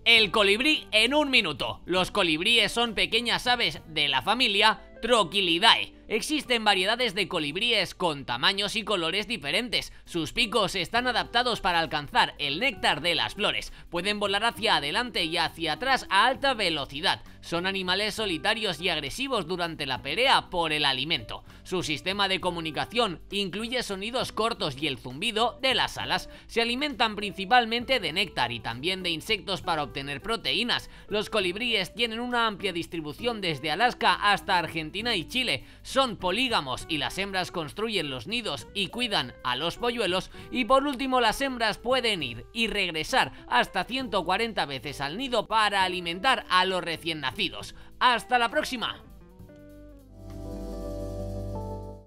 El colibrí en un minuto. Los colibríes son pequeñas aves de la familia Trochilidae. Existen variedades de colibríes con tamaños y colores diferentes. Sus picos están adaptados para alcanzar el néctar de las flores. Pueden volar hacia adelante y hacia atrás a alta velocidad. Son animales solitarios y agresivos durante la pelea por el alimento. Su sistema de comunicación incluye sonidos cortos y el zumbido de las alas. Se alimentan principalmente de néctar y también de insectos para obtener proteínas. Los colibríes tienen una amplia distribución desde Alaska hasta Argentina y Chile. Son polígamos y las hembras construyen los nidos y cuidan a los polluelos, y por último las hembras pueden ir y regresar hasta 140 veces al nido para alimentar a los recién nacidos. ¡Hasta la próxima!